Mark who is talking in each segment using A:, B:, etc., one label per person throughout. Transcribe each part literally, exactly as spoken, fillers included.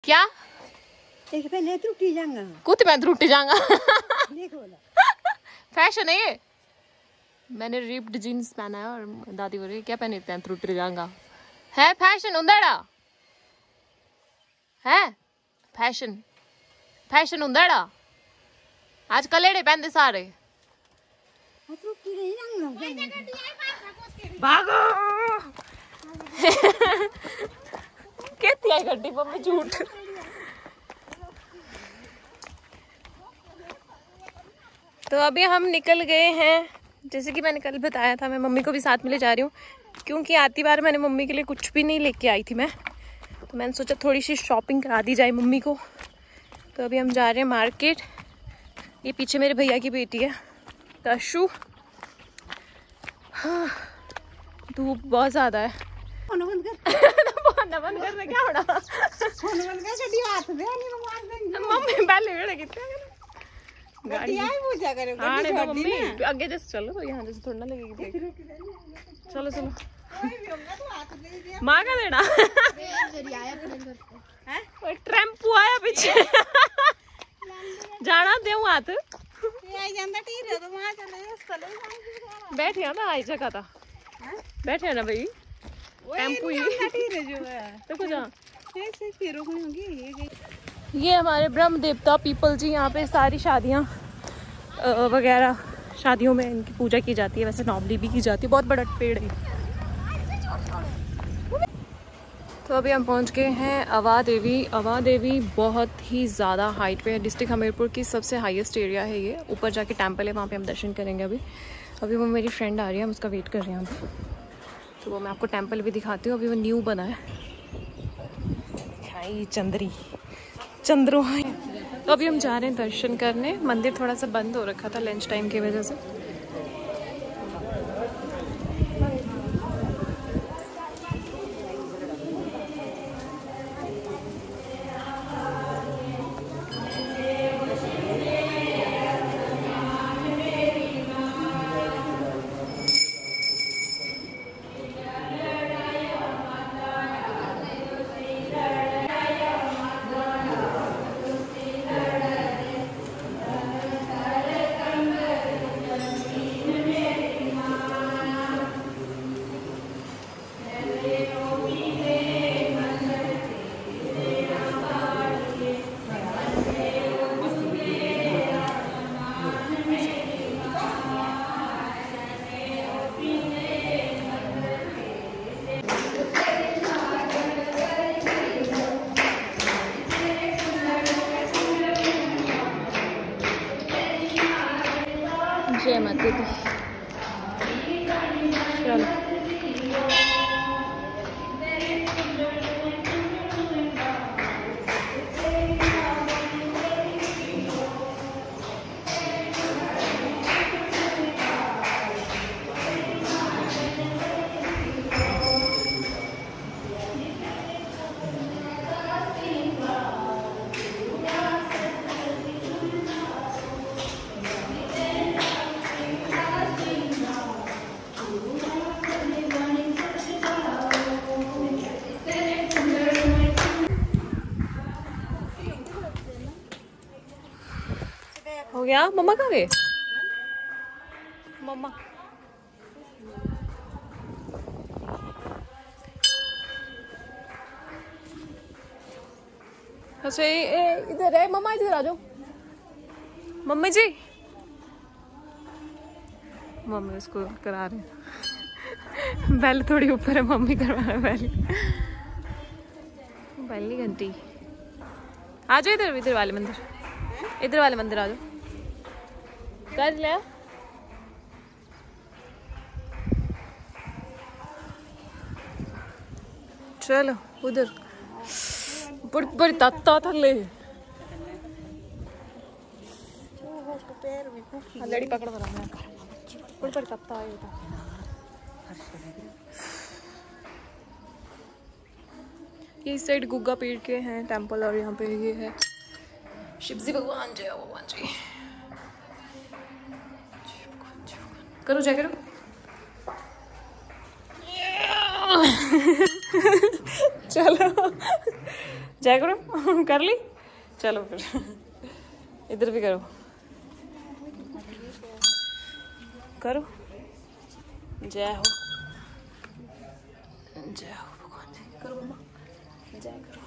A: क्या
B: त्रुटी जाऊंगा
A: कुत्ते मैं त्रुटी जाऊंगा फैशन है ये। मैंने रिप्ड जीन्स पहना है और दादी बोल रही क्या पहने इतने त्रुटी जाऊंगा है फैशन उंदड़ा है फैशन फैशन उंदड़ा आज कलेड़े पहनते सारे भागो कहती है गड्डी मम्मी झूठ। तो अभी हम निकल गए हैं, जैसे कि मैंने कल बताया था मैं मम्मी को भी साथ में ले जा रही हूँ क्योंकि आती बार मैंने मम्मी के लिए कुछ भी नहीं लेके आई थी मैं, तो मैंने सोचा थोड़ी सी शॉपिंग करा दी जाए मम्मी को। तो अभी हम जा रहे हैं मार्केट। ये पीछे मेरे भैया की बेटी है तशु। हाँ, धूप बहुत ज़्यादा है।
B: बंद
A: कर क्या होना मम्मी पहले गाड़ी
B: पूजा करे
A: हाँ नहीं मम्मी आगे जैसे चलो तो यहाँ जैसे थोड़ा ना लगेगी। चलो चलो माँ का देना ट्रैम्पू आया पीछे जाना दे हाथ बैठे ना आई जगह था बैठे ना भाई टेम्पू ही तो कुछ ये हमारे ब्रह्म देवता पीपल जी, यहाँ पे सारी शादियाँ वगैरह शादियों में इनकी पूजा की जाती है, वैसे नॉर्मली भी की जाती है। बहुत बड़ा पेड़ है। तो अभी हम पहुँच गए हैं अवा देवी। अवा देवी बहुत ही ज़्यादा हाइट पे है, डिस्ट्रिक्ट हमीरपुर की सबसे हाईएस्ट एरिया है ये। ऊपर जाके टेम्पल है, वहाँ पे हम दर्शन करेंगे। अभी अभी वो मेरी फ्रेंड आ रही है, हम उसका वेट कर रहे हैं अभी, तो वो मैं आपको टेम्पल भी दिखाती हूँ। अभी वो न्यू बना है हाई चंद्री चंद्रो है। तो अभी हम जा रहे हैं दर्शन करने। मंदिर थोड़ा सा बंद हो रखा था लंच टाइम की वजह से। जय माता दी। चलो हो गया। मम्मा कहाँ गए? मम्मा अच्छा इधर है। मम्मा इधर आ जाओ। मम्मी जी मम्मी उसको करा रहे हैं। बैल थोड़ी ऊपर है, मम्मी करवा रहे हैं बैल बैल घंटी। आ जाओ इधर इधर वाले मंदिर, इधर वाले मंदिर आ जाओ। कर लिया चलो उधर बड़ी बड़ी तत्ता थले लड़ी पकड़ बना बड़ी बड़ी तत्ता आई था। ये इस साइड गुग्गा पीर के हैं टेम्पल और यहाँ पे ये है शिवजी भगवान। जय भगवान जी। करो जय करो चलो जय करो। कर ली, चलो फिर इधर भी करो करो। जय हो, जय हो भगवान जी। करो मम्मा, जय करो।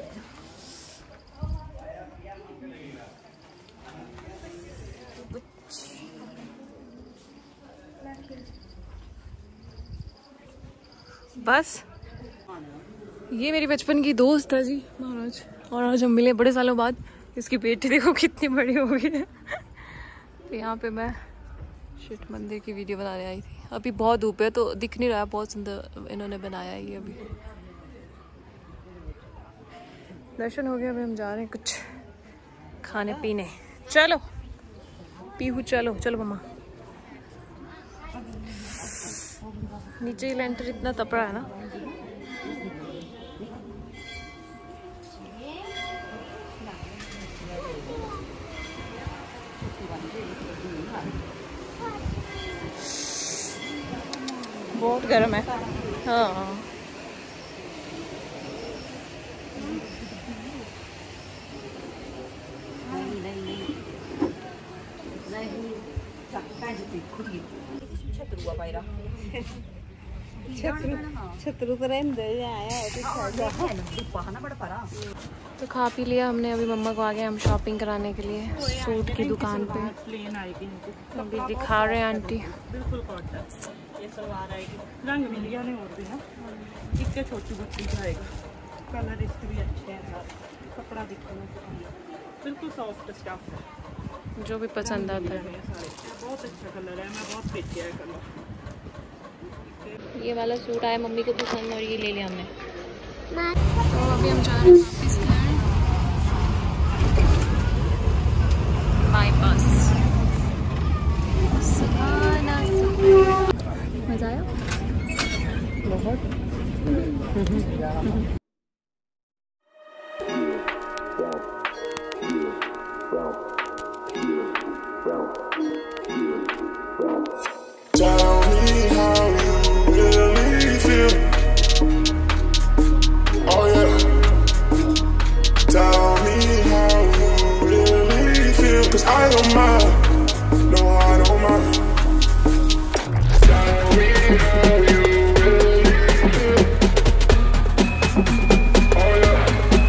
A: बस ये मेरी बचपन की दोस्त है जी महाराज, और आज हम मिले बड़े सालों बाद। इसकी बेटी देखो कितनी बड़ी हो गई है। तो यहाँ पे मैं शिट मंदिर की वीडियो बनाने आई थी। अभी बहुत धूप है तो दिख नहीं रहा, बहुत सुंदर इन्होंने बनाया है ये। अभी दर्शन हो गया, अभी हम जा रहे हैं कुछ खाने पीने। चलो पीहू, चलो चलो मम्मा। नीचे ही लेंटर इतना तपड़ा है ना। बहुत गर्म है। हाँ
B: छतरू तो रहते
A: तो खा पी लिया हमने। अभी मम्मा को आ गए हम शॉपिंग कराने के लिए सूट की दुकान पे। अभी दिखा रहे हैं आंटी।
C: बिल्कुल कॉटन ये सलवार आएगी, रंग मिल गया नहीं और भी ना, इसके छोटी बच्ची जाएगा। कलर इसके भी अच्छे हैं सारे, कपड़ा दिखो बिल्कुल सॉफ्ट स्टफ है,
A: जो भी पसंद आता है।
C: बहुत अच्छा कलर है, मैं बहुत खींचा है कलर।
A: ये वाला सूट आया मम्मी को पसंद और ये ले लिया हमने। तो अभी हम जा रहे हैं वापस घर, बाईपास। मजा आया बहुत।
D: Tell me how you really feel. Oh yeah. Tell me how you really feel. 'Cause I don't mind. No, I don't mind. Tell me how you really feel. Oh yeah.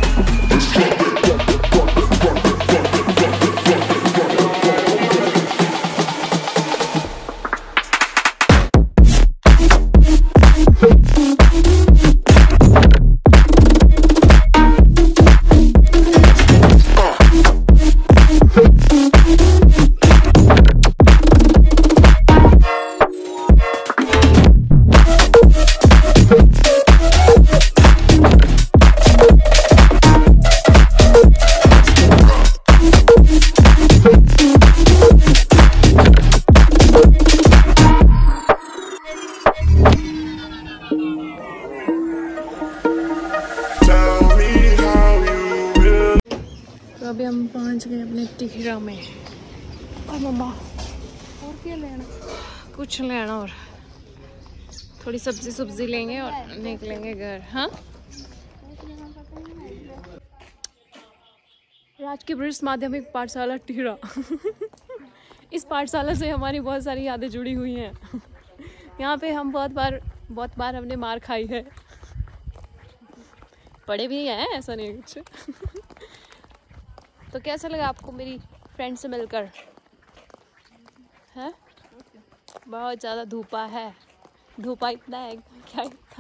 A: अभी हम पहुंच गए अपने टिहरा में। और मम्मा और क्या लेना, कुछ लेना और थोड़ी सब्जी सब्जी लेंगे और निकलेंगे घर। हाँ राजकीय वरिष्ठ माध्यमिक पाठशाला टिहरा। इस पाठशाला से हमारी बहुत सारी यादें जुड़ी हुई हैं। यहाँ पे हम बहुत बार बहुत बार हमने मार खाई है, पढ़े भी हैं, ऐसा नहीं कुछ। तो कैसा लगा आपको मेरी फ्रेंड से मिलकर? है बहुत ज़्यादा धूपा है, धूपा इतना है क्या, इतना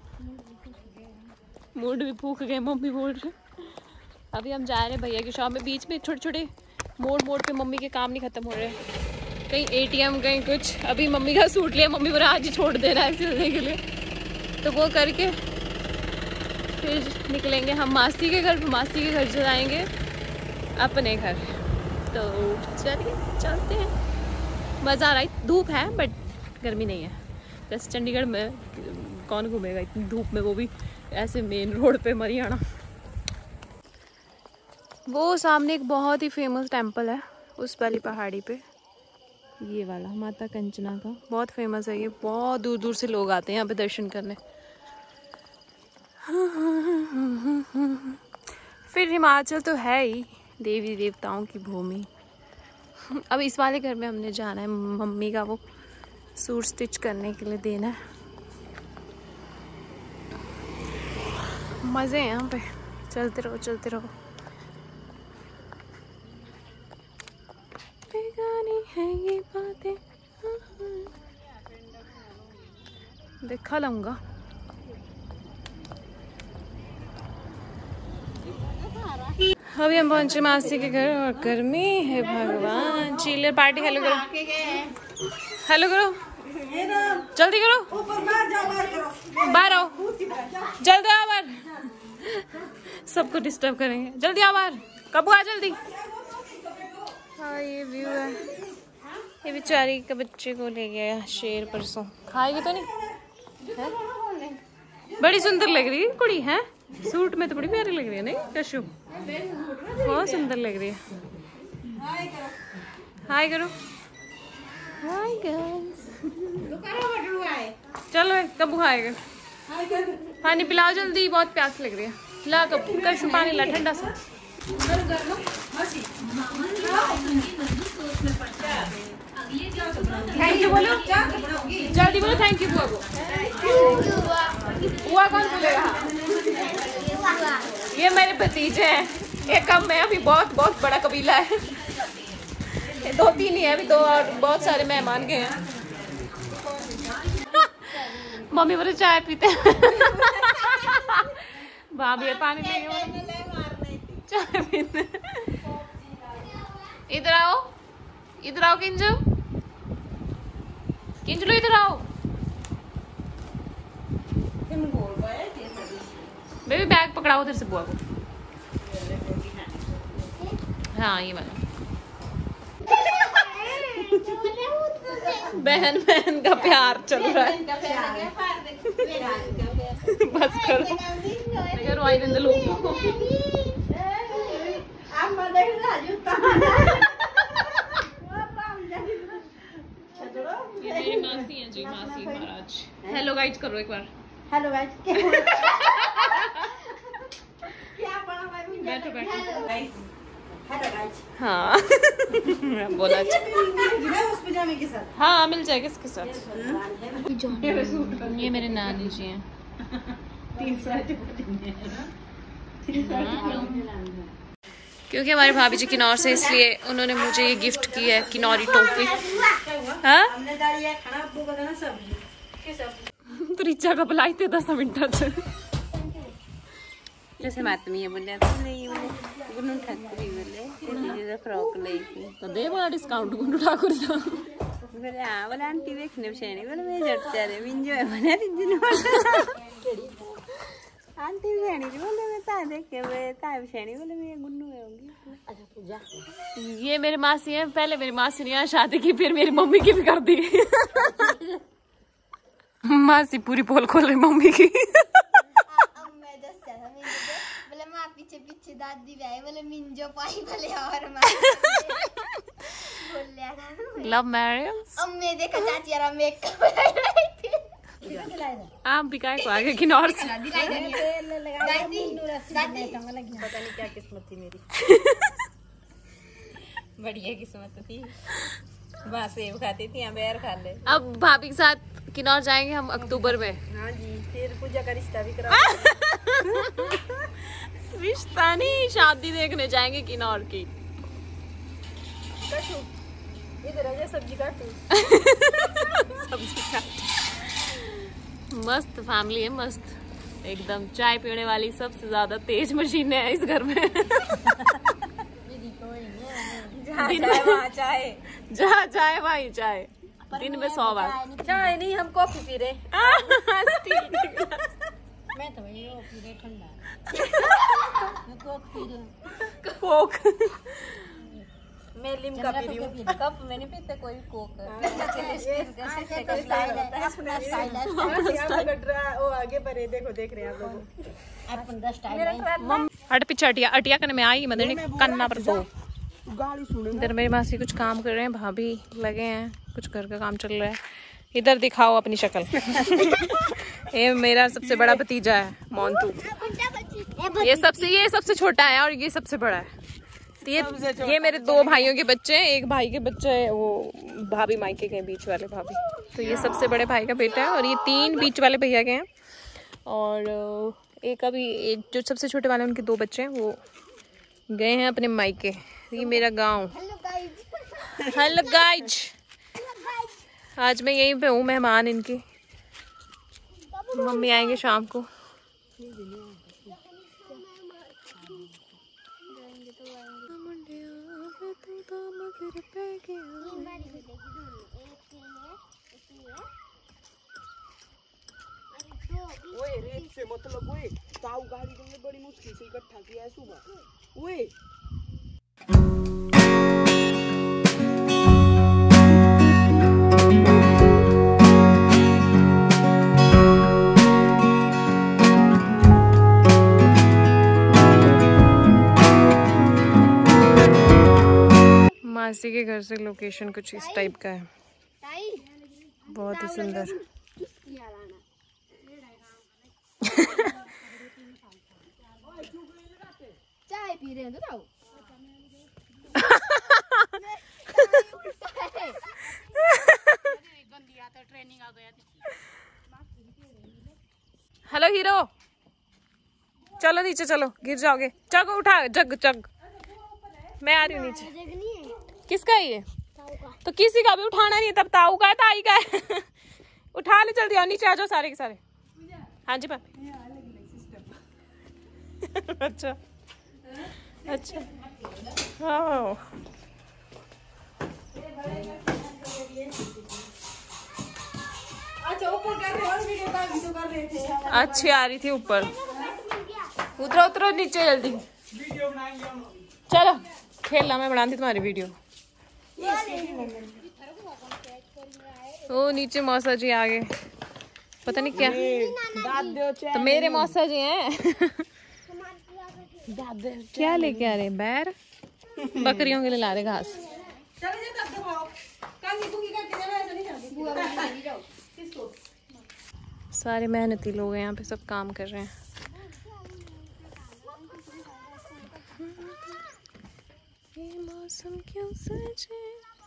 A: मूड भी फूक गए मम्मी बोल रहे। अभी हम जा रहे हैं भैया की शॉप में। बीच में छोटे छोटे मोड़ मोड़ पे मम्मी के काम नहीं ख़त्म हो रहे, कहीं एटीएम कहीं कुछ। अभी मम्मी का सूट लिया, मम्मी बोला आज ही छोड़ देना है सिलने के लिए, तो वो करके फिर निकलेंगे हम मासी के घर। मासी के घर जाएंगे अपने घर। तो चलिए चलते हैं। मज़ा आ रहा है, धूप है बट गर्मी नहीं है। जैसे चंडीगढ़ में कौन घूमेगा इतनी धूप में, वो भी ऐसे मेन रोड पे मरियाना। वो सामने एक बहुत ही फेमस टेंपल है उस वाली पहाड़ी पे, ये वाला माता कंचना का बहुत फेमस है। ये बहुत दूर दूर से लोग आते हैं यहाँ पे दर्शन करने। फिर हिमाचल तो है ही देवी देवताओं की भूमि। अब इस वाले घर में हमने जाना है, मम्मी का वो सूट स्टिच करने के लिए देना है। मज़े हैं यहाँ पे, चलते रहो चलते रहो। बेगानी है ये बातें, देखा लूंगा। अभी हम पहुंचे मासी के घर और गर्मी है भगवान। चिल्लर पार्टी। हेलो करो, हेलो करो, जल्दी करो, बाहर आओ, जल्दी आओ बाहर, सबको डिस्टर्ब करेंगे। जल्दी आओ बाहर, कब आ जल्दी। हाँ ये व्यू है। ये बेचारी के बच्चे को ले गया शेर परसों, खाएगी तो नहीं है? बड़ी सुंदर लग रही है कुड़ी है, सूट में तो बड़ी प्यारी लग रही है नहीं कशु, बहुत सुंदर लग रही है। हाय करो, हाय गाइस। चलो कब खाएगा, पानी पिलाओ जल्दी, बहुत प्यास लग रही है। ला कब कशु पानी ला ठंडा सा। थैंक यू बोलो, जल्दी बोलो थैंक यू। बुआ को बुआ कौन बोलेगा? ये मेरे भतीजे हैं, एक कम है, अभी बहुत बहुत बड़ा कबीला है, दो तीन ही है अभी, दो और बहुत सारे मेहमान गए हैं। मम्मी बोले चाय पीते भाभी पानी नहीं, चाय पीते। इधर आओ, इधर आओ किंजू, किंजू इधर आओ। बेबी बैग पकड़ाओ उधर से बुआ को। हाँ ये वाला। बहन बहन का प्यार चल रहा है। बस करो, अगर वाई दिन लोग मेरी मासी है जी, मासी महाराज। हेलो गाइस करो एक बार।
B: Hello guys.
A: बैठो बैठो।
B: Hello guys.
A: हाँ बोला
B: उस पजामे के साथ।
A: हाँ मिल जाएगा इसके साथ। ये मेरे नानी जी हैं। क्योंकि हमारी भाभी जी किन्नौर से, इसलिए उन्होंने मुझे ये गिफ्ट की है किन्नौरी टोपी। हाँ तो रिचा का बुलाई थे दस मिनट
B: जैसे मातमी है बोले तो नहीं बोले गुन्नू ठाकुर बोले ये फ्रॉक ले थी
A: तो दे बड़ा डिस्काउंट गुन्नू ठाकुर का।
B: बोले हां बोले आंटी देखने बसेनी बोले मैं जट चारे मिंजो है बोले पिंजन आंटी बसेनी बोले मैं ता देख के मैं ता बसेनी बोले मैं गुन्नू होंगी। अच्छा पूजा
A: ये मेरी मासी है, पहले मेरी मासी ने यहाँ शादी की, फिर मेरी मम्मी की भी कर दी। मासी पूरी पोल खोल रही मम्मी की।
E: पीछे पीछे दादी भाई बोले मिंजो पाई बोले और
A: लव मैरिज।
E: अब मैं देखा चाची यार मेकअप लगाई थी।
A: आप भी काय को आगे किन्नौर से
E: दादी दादी
B: पता नहीं क्या किस्मत थी मेरी। बढ़िया किस्मत थी, वहाँ सेब खाती थी, यहाँ बेर खा ले।
A: अब भाभी के साथ किन्नौर जाएंगे हम अक्टूबर में।
B: हाँ जी, फिर पूजा का रिश्ता भी करा।
A: रिश्ता नहीं, शादी देखने जाएंगे किन्नौर की।
B: कटू इधर आजा, सब्जी काटू।
A: सब्जी काट। मस्त फैमिली है, मस्त एकदम। चाय पीने वाली सबसे ज्यादा तेज मशीन है इस घर में।
B: जहाँ चाय वहाँ चाय,
A: जहाँ चाय वहीं चाय, दिन में सौ बार।
B: चाय नहीं, हम कॉफी पी रहे। मैं तो वही पी रहे ठंडा। मैं कोक पी रही।
A: कोक
B: मैं लिम्का पी रही हूँ। कप में नहीं पीते कोई कोक। वो आगे बढ़े, देखो देख रहे हैं आप लोग।
A: हट पीछे अटिया अटिया करने में आई मदनी कन्ना पर दो। इधर मेरी मासी कुछ काम कर रहे हैं, भाभी लगे हैं, कुछ घर का काम चल रहा है। इधर दिखाओ अपनी शक्ल। ये मेरा सबसे बड़ा भतीजा है मोंटू। ये सबसे ये सबसे छोटा है और ये सबसे बड़ा है। तो ये ये मेरे दो भाइयों के बच्चे हैं। एक भाई के बच्चे है वो भाभी मायके के बीच वाले भाभी। तो ये सबसे बड़े भाई का बेटा है और ये तीन बीच वाले भैया के हैं। और एक अभी एक जो सबसे छोटे वाले उनके दो बच्चे हैं वो गए हैं अपने मायके। ये मेरा गाँव। हेलो गाइज, आज मैं यहीं पे हूँ मेहमान इनकी। मम्मी आएंगे शाम को।
C: ओए रेत से मतलब ओए ताऊ गाड़ी तुमने बड़ी मुश्किल से इकट्ठा किया है सुबह। ओए
A: मासी के घर से लोकेशन कुछ इस टाइप का है, बहुत ही सुंदर।
E: चाय पी रहे हैं तो
A: हेलो हीरो, चलो नीचे चलो, गिर जाओगे। जग उठा, जग जग। मैं आ रही हूँ नीचे। किसका है ये? तो किसी का भी उठाना नहीं है, तब ताऊ का है ताई का है। उठा ले जल्दी और नीचे आ जाओ सारे के सारे। हाँ जी पापा। अच्छा अच्छा हाँ अच्छी आ रही थी ऊपर। उतरो उतरो नीचे जल्दी। चलो खेलना, मैं बनाती तुम्हारी वीडियो। ओ नीचे मौसा जी आ गए, पता नहीं क्या। तो मेरे मौसा जी हैं। क्या लेके आ रहे? बैर बकरियों के लिए ला रहे घास। सारे मेहनती लोग हैं यहाँ पे, सब काम कर रहे हैं। ये मौसम क्यों सजे।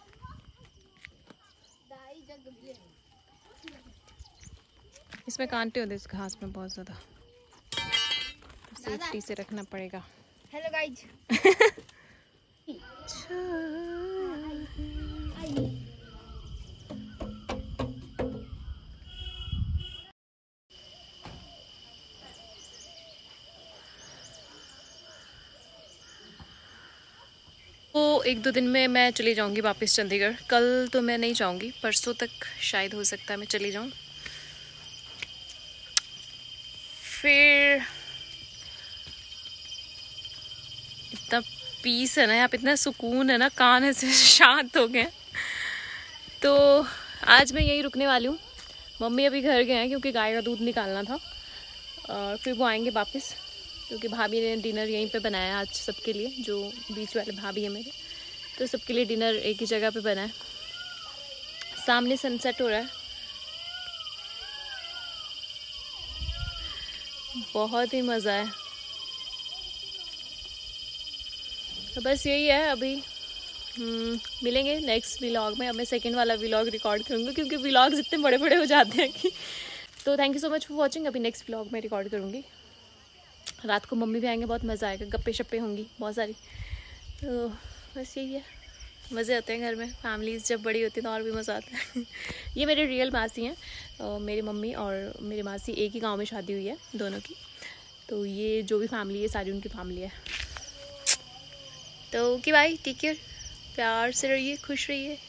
A: इसमें कांटे होते इस घास में बहुत ज्यादा, सेफ्टी से रखना पड़ेगा।
E: Hello guys.
A: तो एक दो दिन में मैं चली जाऊंगी वापस चंडीगढ़। कल तो मैं नहीं जाऊंगी, परसों तक शायद हो सकता है मैं चली जाऊं। फिर इतना पीस है ना यहाँ पे, इतना सुकून है ना, कान ऐसे शांत हो गए। तो आज मैं यहीं रुकने वाली हूँ। मम्मी अभी घर गए हैं क्योंकि गाय का दूध निकालना था, और फिर वो आएंगे वापस क्योंकि भाभी ने डिनर यहीं पे बनाया आज सबके लिए। जो बीच वाले भाभी है मेरे, तो सबके लिए डिनर एक ही जगह पे बना है। सामने सनसेट हो रहा है, बहुत ही मज़ा है। तो बस यही है। अभी हम्म, मिलेंगे नेक्स्ट व्लॉग में। अब मैं सेकेंड वाला व्लॉग रिकॉर्ड करूँगी क्योंकि व्लॉग्स इतने बड़े बड़े हो जाते हैं कि। तो thank you so much for watching. अभी नेक्स्ट व्लॉग में रिकॉर्ड करूँगी। रात को मम्मी भी आएंगे, बहुत मज़ा आएगा, गप्पे शप्पे होंगी बहुत सारी। तो बस यही है, मज़े आते हैं घर में। फैमिलीज जब बड़ी होती है तो और भी मज़ा आता है। ये मेरे रियल मासी हैं, मेरी मम्मी और मेरी मासी एक ही गांव में शादी हुई है दोनों की। तो ये जो भी फैमिली है सारी उनकी फैमिली है। तो कि भाई टेक केयर, प्यार से रहिए, खुश रहिए।